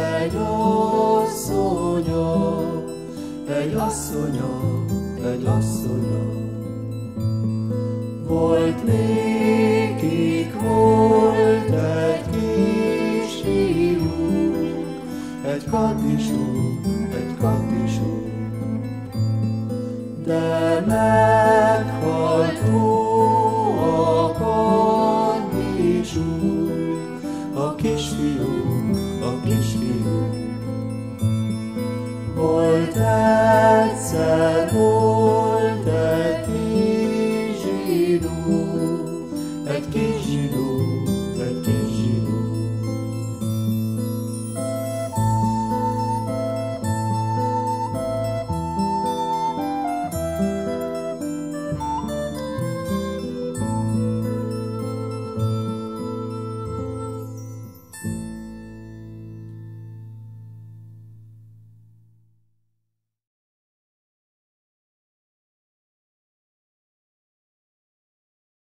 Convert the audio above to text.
egy asszonya, egy asszonya, egy asszonya. Volt nékik, volt egy kisfiú, egy kadisú, egy kadisú. De meghalt a kadisú, a kisfiú, a kisfiú.